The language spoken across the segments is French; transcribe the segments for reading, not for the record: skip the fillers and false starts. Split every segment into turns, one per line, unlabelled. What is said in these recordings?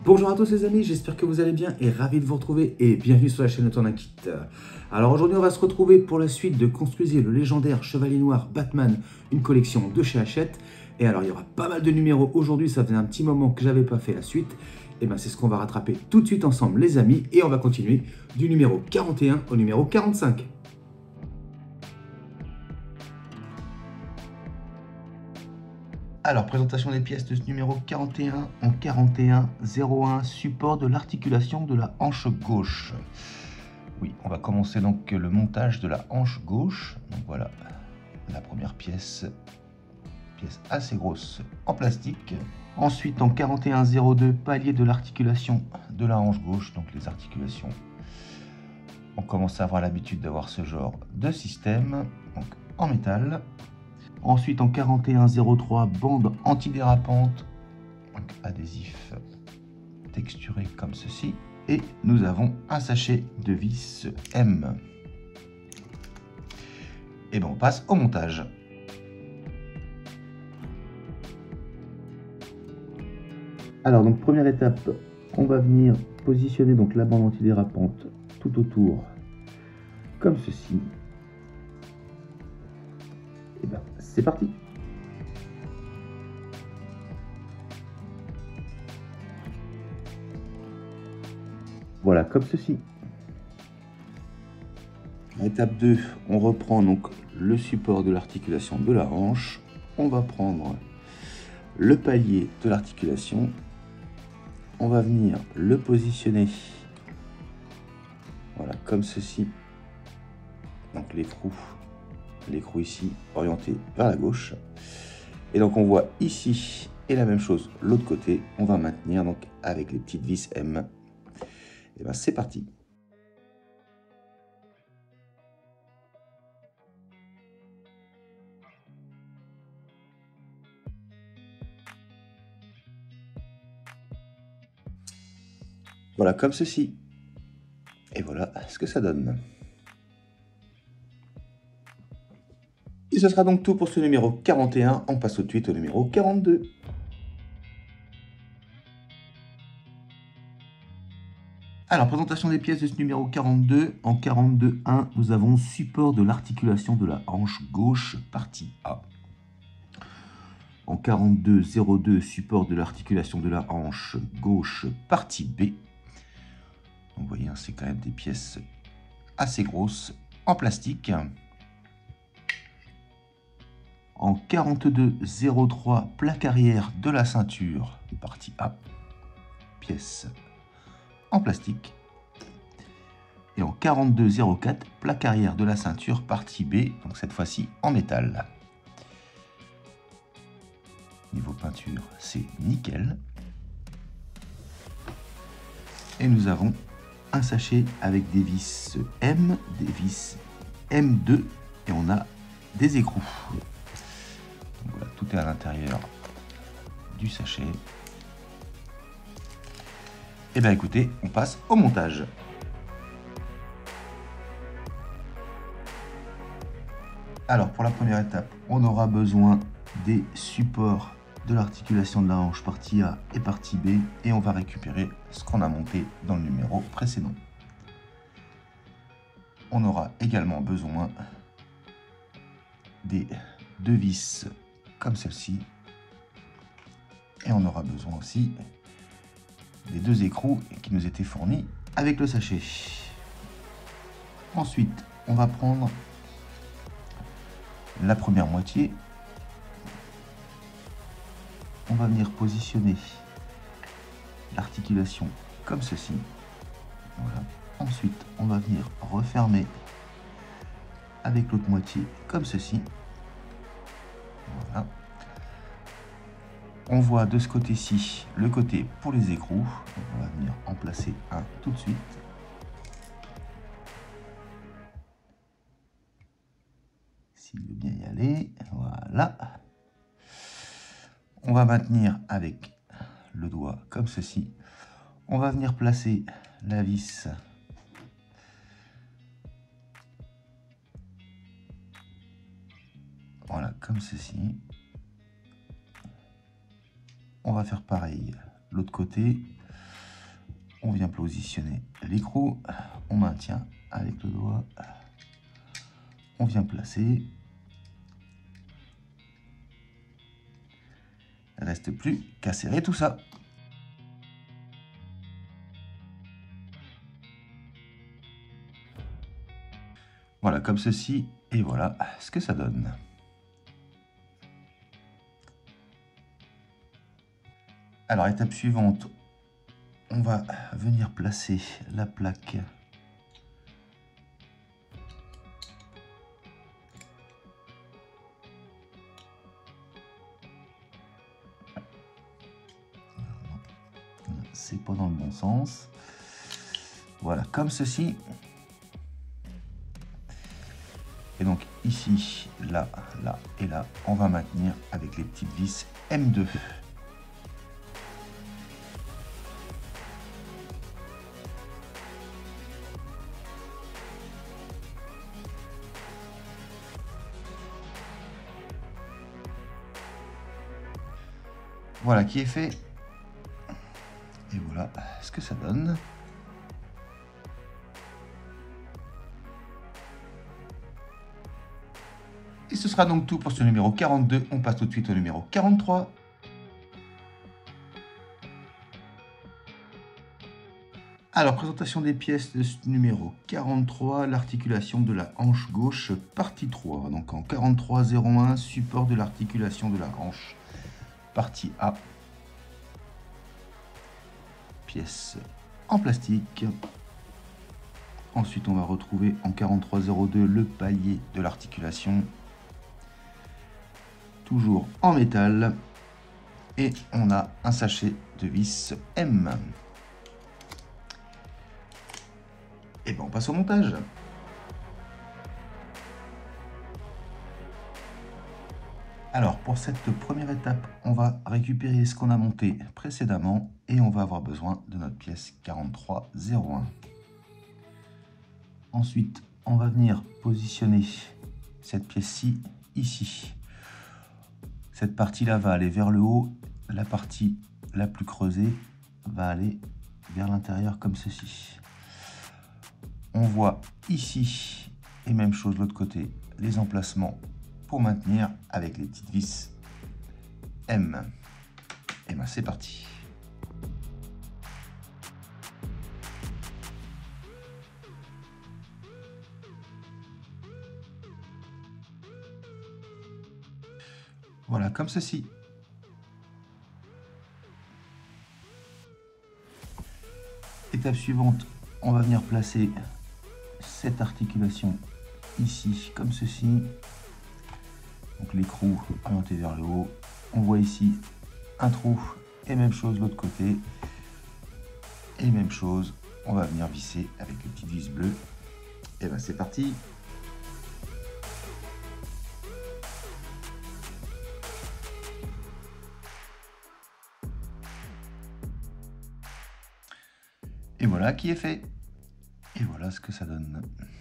Bonjour à tous les amis, j'espère que vous allez bien et ravi de vous retrouver et bienvenue sur la chaîne Autonakit. Alors aujourd'hui on va se retrouver pour la suite de Construisez le légendaire Chevalier Noir Batman, une collection de chez Hachette. Et alors il y aura pas mal de numéros aujourd'hui, ça faisait un petit moment que j'avais pas fait la suite. Et bien c'est ce qu'on va rattraper tout de suite ensemble les amis et on va continuer du numéro 41 au numéro 45. Alors, présentation des pièces de ce numéro 41 en 41-01, support de l'articulation de la hanche gauche. Oui, on va commencer donc le montage de la hanche gauche. Donc voilà, la première pièce assez grosse en plastique. Ensuite, en 41-02, palier de l'articulation de la hanche gauche, donc les articulations. On commence à avoir l'habitude d'avoir ce genre de système, donc en métal. Ensuite, en 41-03, bande antidérapante, donc adhésif texturé comme ceci. Et nous avons un sachet de vis M. Et bien on passe au montage. Alors donc première étape, on va venir positionner donc la bande antidérapante tout autour, comme ceci. Et bien c'est parti. Voilà, comme ceci. Étape 2, on reprend donc le support de l'articulation de la hanche. On va prendre le palier de l'articulation. On va venir le positionner, voilà, comme ceci. Donc l'écrou ici orienté vers la gauche. Et donc on voit ici, et la même chose l'autre côté, on va maintenir donc avec les petites vis M. Et bien c'est parti. Voilà, comme ceci. Et voilà ce que ça donne. Et ce sera donc tout pour ce numéro 41. On passe tout de suite au numéro 42. Alors, présentation des pièces de ce numéro 42. En 42.1, nous avons support de l'articulation de la hanche gauche, partie A. En 42.02, support de l'articulation de la hanche gauche, partie B. Donc, vous voyez, c'est quand même des pièces assez grosses en plastique. En 42.03, plaque arrière de la ceinture, partie A, pièce en plastique. Et en 42.04, plaque arrière de la ceinture, partie B, donc cette fois-ci en métal. Niveau peinture, c'est nickel. Et nous avons un sachet avec des vis M, des vis M2, et on a des écrous. Donc voilà, tout est à l'intérieur du sachet. Et bien écoutez, on passe au montage. Alors pour la première étape, on aura besoin des supports de l'articulation de la hanche partie A et partie B, et on va récupérer ce qu'on a monté dans le numéro précédent. On aura également besoin des deux vis comme celle-ci, et on aura besoin aussi des deux écrous qui nous étaient fournis avec le sachet. Ensuite, on va prendre la première moitié. On va venir positionner l'articulation comme ceci. Voilà. Ensuite, on va venir refermer avec l'autre moitié comme ceci. Voilà. On voit de ce côté-ci le côté pour les écrous. Donc on va venir en placer un tout de suite. S'il veut bien y aller. Voilà. On va maintenir avec le doigt comme ceci. On va venir placer la vis voilà, comme ceci. On va faire pareil l'autre côté. On vient positionner l'écrou, on maintient avec le doigt, on vient placer. Il ne reste plus qu'à serrer tout ça. Voilà, comme ceci, et voilà ce que ça donne. Alors, étape suivante, on va venir placer la plaque c'est pas dans le bon sens. Voilà, comme ceci. Et donc ici, là, là et là, on va maintenir avec les petites vis M2. Voilà qui est fait. Et voilà ce que ça donne. Et ce sera donc tout pour ce numéro 42. On passe tout de suite au numéro 43. Alors, présentation des pièces de ce numéro 43, l'articulation de la hanche gauche, partie 3. Donc en 43-01, support de l'articulation de la hanche, partie A. Pièce en plastique. Ensuite, on va retrouver en 43-02 le palier de l'articulation, toujours en métal. Et on a un sachet de vis M. Et bien, on passe au montage. Alors, pour cette première étape, on va récupérer ce qu'on a monté précédemment et on va avoir besoin de notre pièce 43-01. Ensuite, on va venir positionner cette pièce-ci ici. Cette partie-là va aller vers le haut. La partie la plus creusée va aller vers l'intérieur comme ceci. On voit ici, et même chose de l'autre côté, les emplacements pour maintenir avec les petites vis M. Et bien c'est parti. Voilà, comme ceci. Étape suivante, on va venir placer cette articulation ici, comme ceci. Donc l'écrou orienté vers le haut. On voit ici un trou et même chose de l'autre côté. Et même chose, on va venir visser avec les petites vis bleues. Et ben c'est parti. Et voilà qui est fait. Et voilà ce que ça donne.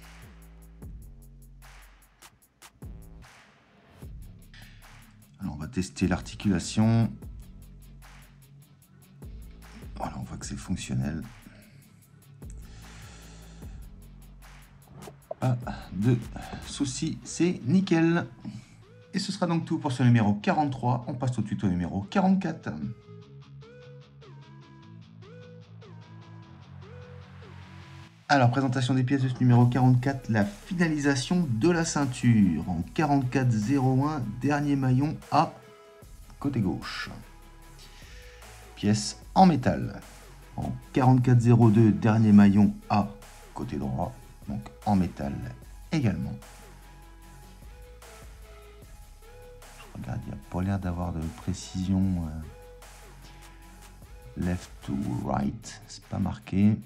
Alors on va tester l'articulation. Voilà, on voit que c'est fonctionnel. Pas de soucis, c'est nickel. Et ce sera donc tout pour ce numéro 43. On passe tout de suite au numéro 44. Alors, présentation des pièces de ce numéro 44, la finalisation de la ceinture. En 44-01, dernier maillon A, côté gauche. Pièce en métal. En 44-02, dernier maillon A, côté droit, donc en métal également. Je regarde, il n'y a pas l'air d'avoir de précision left to right, c'est pas marqué.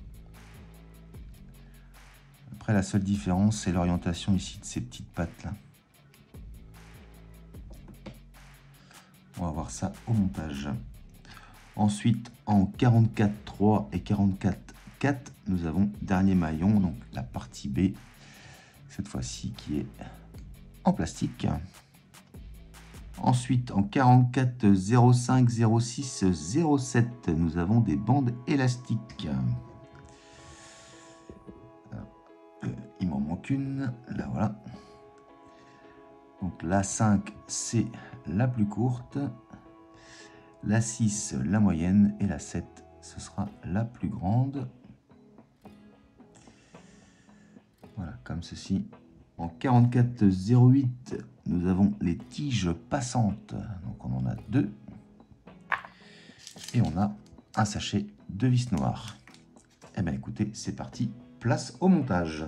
Après, la seule différence, c'est l'orientation ici de ces petites pattes là. On va voir ça au montage. Ensuite, en 44-3 et 44-4, nous avons dernier maillon, donc la partie B, cette fois-ci qui est en plastique. Ensuite, en 44, 05, 06, 07, nous avons des bandes élastiques. Il m'en manque une, là voilà. Donc la 5, c'est la plus courte. La 6, la moyenne. Et la 7, ce sera la plus grande. Voilà, comme ceci. En 44, 08, nous avons les tiges passantes. Donc on en a 2. Et on a un sachet de vis noire. Eh bien écoutez, c'est parti. Place au montage.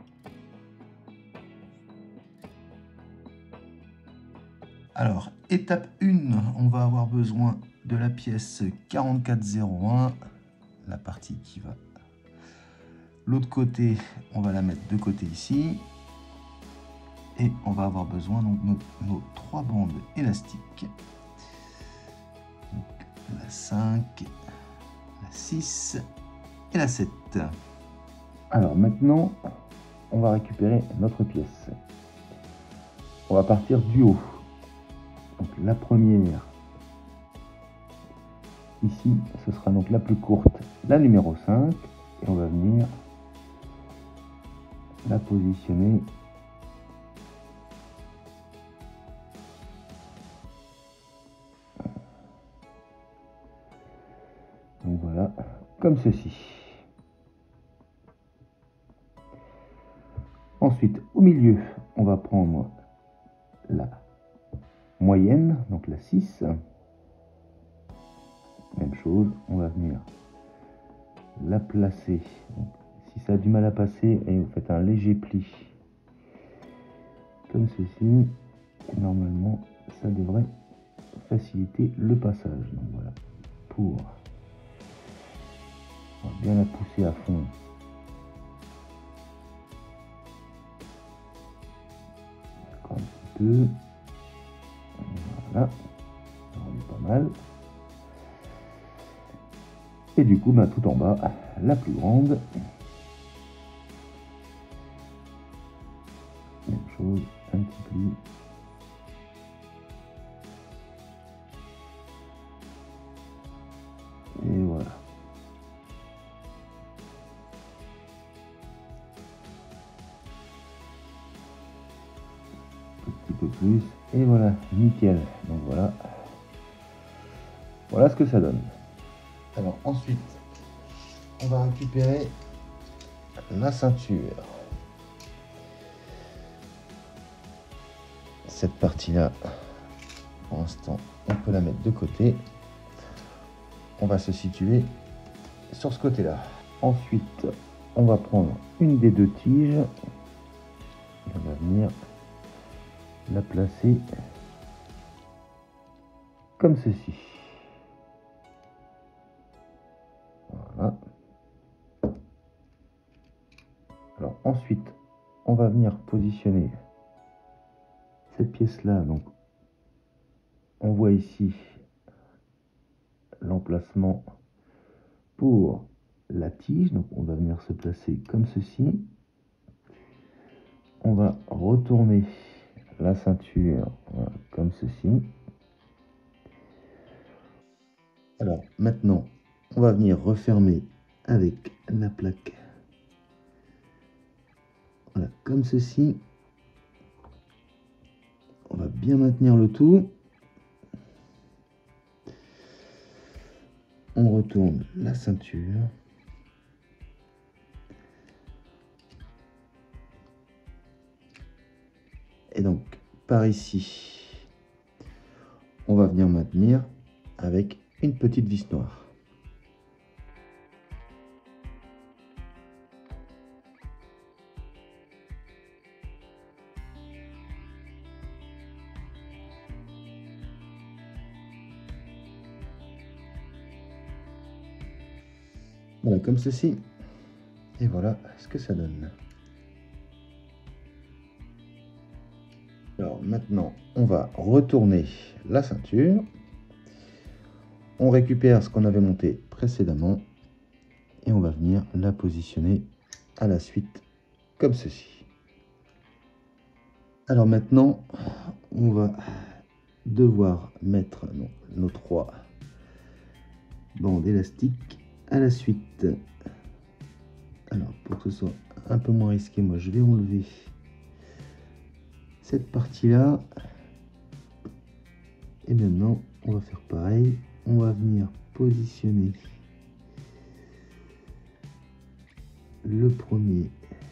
Alors, étape 1, on va avoir besoin de la pièce 4401, la partie qui va. L'autre côté, on va la mettre de côté ici. Et on va avoir besoin donc de nos 3 bandes élastiques. Donc, la 5, la 6 et la 7. Alors maintenant, on va récupérer notre pièce. On va partir du haut. Donc la première, ici, ce sera donc la plus courte, la numéro 5. Et on va venir la positionner donc voilà, comme ceci. Ensuite, au milieu, on va prendre la moyenne, donc la 6. Même chose, on va venir la placer. Donc, si ça a du mal à passer, et vous faites un léger pli, comme ceci, et normalement, ça devrait faciliter le passage. Donc voilà, pour on va bien la pousser à fond. Encore un petit peu. Voilà, on est pas mal. Et du coup, bah, tout en bas, la plus grande. Même chose, un petit pli. Et voilà. Un petit peu plus. Et voilà, nickel. Donc voilà. Voilà ce que ça donne. Alors ensuite, on va récupérer la ceinture. Cette partie-là, pour l'instant, on peut la mettre de côté. On va se situer sur ce côté-là. Ensuite, on va prendre une des 2 tiges. Et on va venir la placer comme ceci. Voilà. Alors ensuite, on va venir positionner cette pièce-là. Donc, on voit ici l'emplacement pour la tige. Donc, on va venir se placer comme ceci. On va retourner la ceinture, voilà, comme ceci. Alors maintenant, on va venir refermer avec la plaque. Voilà, comme ceci. On va bien maintenir le tout. On retourne la ceinture. Et donc, par ici, on va venir maintenir avec une petite vis noire. Voilà, comme ceci. Et voilà ce que ça donne. Alors maintenant, on va retourner la ceinture. On récupère ce qu'on avait monté précédemment. Et on va venir la positionner à la suite, comme ceci. Alors maintenant, on va devoir mettre nos 3 bandes élastiques à la suite. Alors, pour que ce soit un peu moins risqué, moi je vais enlever cette partie-là. Et maintenant, on va faire pareil. On va venir positionner le premier.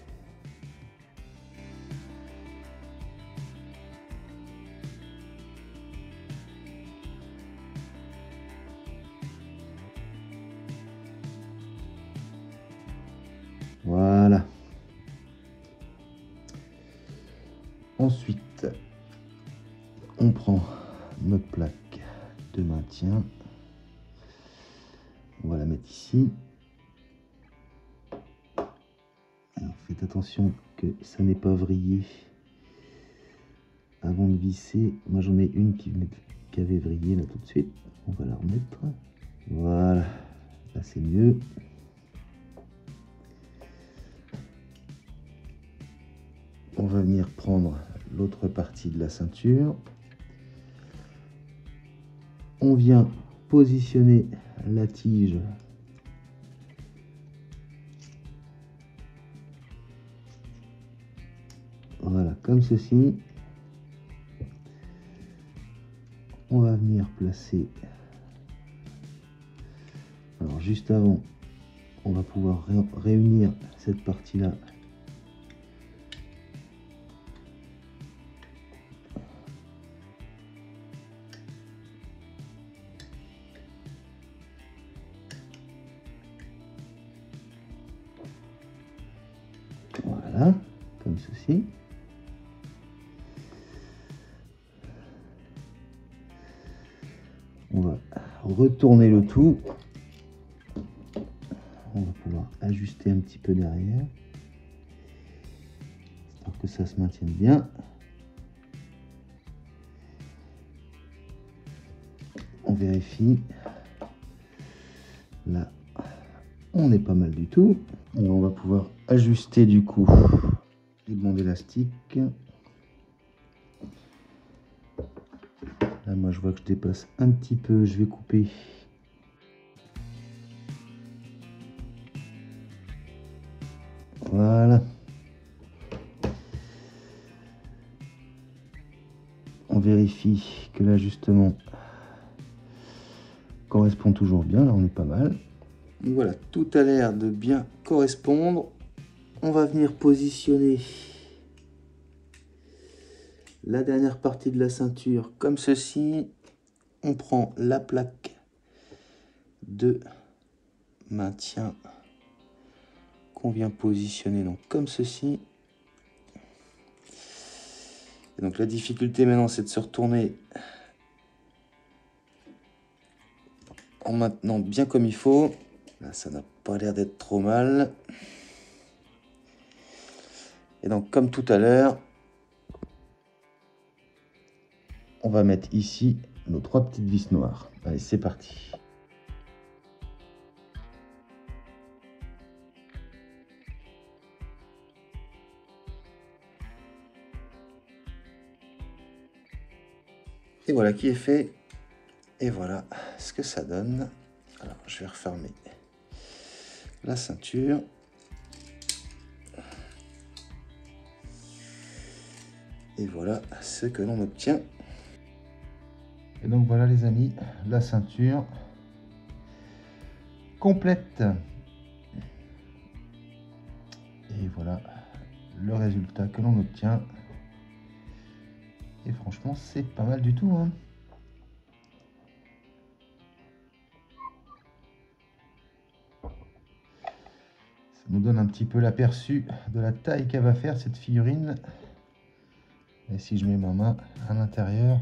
Voilà. Ensuite, on prend notre plaque de maintien. On va la mettre ici. Alors, faites attention que ça n'est pas vrillé avant de visser. Moi, j'en ai une qui avait vrillé là tout de suite. On va la remettre. Voilà. Là, c'est mieux. On va venir prendre l'autre partie de la ceinture. On vient positionner la tige voilà, comme ceci. On va venir placer, alors juste avant, on va pouvoir réunir cette partie-là. Voilà, comme ceci. On va retourner le tout. On va pouvoir ajuster un petit peu derrière, pour que ça se maintienne bien. On vérifie. Là, on est pas mal du tout. Et on va pouvoir ajuster du coup les bandes élastiques. Là, moi, je vois que je dépasse un petit peu. Je vais couper. Voilà. On vérifie que l'ajustement correspond toujours bien. Là, on est pas mal. Donc voilà, tout a l'air de bien correspondre. On va venir positionner la dernière partie de la ceinture comme ceci. On prend la plaque de maintien qu'on vient positionner donc comme ceci. Et donc la difficulté maintenant, c'est de se retourner en maintenant bien comme il faut. Là, ça n'a pas l'air d'être trop mal. Et donc, comme tout à l'heure, on va mettre ici nos 3 petites vis noires. Allez, c'est parti. Et voilà qui est fait. Et voilà ce que ça donne. Alors, je vais refermer la ceinture. Et voilà ce que l'on obtient. Et donc voilà les amis, la ceinture complète. Et voilà le résultat que l'on obtient. Et franchement, c'est pas mal du tout, hein. Ça nous donne un petit peu l'aperçu de la taille qu'elle va faire cette figurine. Et si je mets ma main à l'intérieur,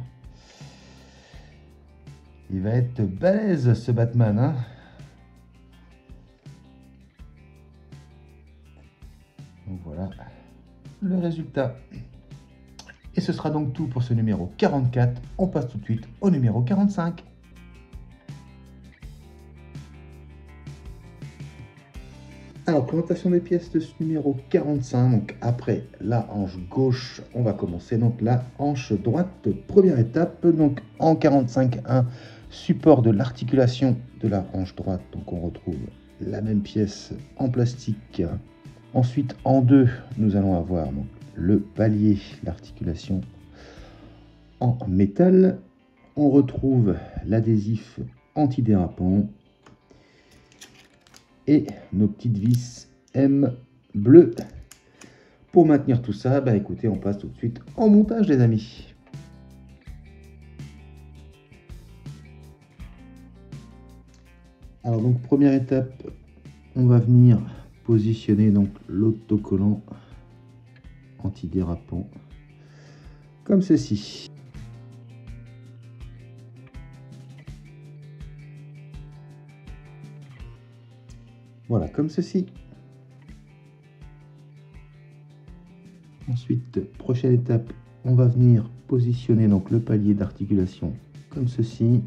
il va être balèze ce Batman, hein. Donc voilà le résultat. Et ce sera donc tout pour ce numéro 44. On passe tout de suite au numéro 45. Alors Alors, présentation des pièces de ce numéro 45. Donc, après la hanche gauche, on va commencer donc la hanche droite. Première étape, donc en 45-1, support de l'articulation de la hanche droite. Donc, on retrouve la même pièce en plastique. Ensuite, en 2, nous allons avoir donc, le palier, l'articulation en métal. On retrouve l'adhésif antidérapant et nos petites vis M bleues. Pour maintenir tout ça, bah écoutez, on passe tout de suite en montage, les amis. Alors donc première étape, on va venir positionner donc l'autocollant antidérapant comme ceci. Voilà, comme ceci. Ensuite, prochaine étape, on va venir positionner donc le palier d'articulation comme ceci.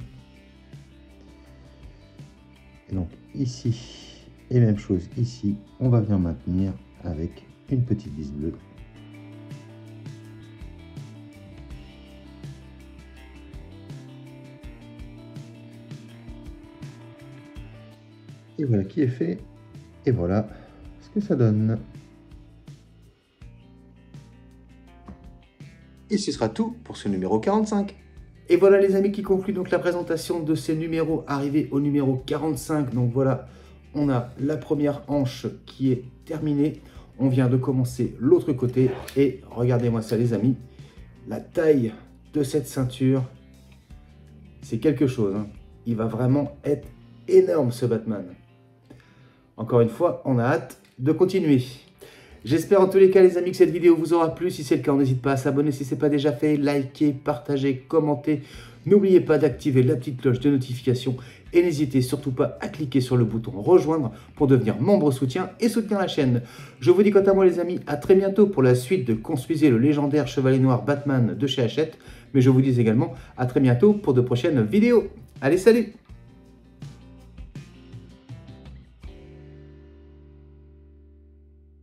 Et donc ici, et même chose ici, on va venir maintenir avec une petite vis bleue. Et voilà qui est fait. Et voilà ce que ça donne. Et ce sera tout pour ce numéro 45. Et voilà les amis qui conclut donc la présentation de ces numéros arrivés au numéro 45. Donc voilà, on a la première hanche qui est terminée. On vient de commencer l'autre côté. Et regardez-moi ça les amis. La taille de cette ceinture, c'est quelque chose. Hein. Il va vraiment être énorme ce Batman. Encore une fois, on a hâte de continuer. J'espère en tous les cas les amis que cette vidéo vous aura plu. Si c'est le cas, n'hésitez pas à s'abonner si ce n'est pas déjà fait. Likez, partagez, commentez. N'oubliez pas d'activer la petite cloche de notification. Et n'hésitez surtout pas à cliquer sur le bouton rejoindre pour devenir membre soutien et soutenir la chaîne. Je vous dis quant à moi les amis, à très bientôt pour la suite de Construisez le légendaire Chevalier Noir Batman de chez Hachette. Mais je vous dis également à très bientôt pour de prochaines vidéos. Allez, salut!